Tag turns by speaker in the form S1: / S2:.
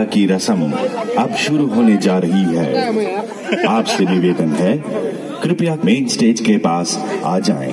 S1: की रस्म अब शुरू होने जा रही है। आपसे निवेदन है, कृपया मेन स्टेज के पास आ जाएं।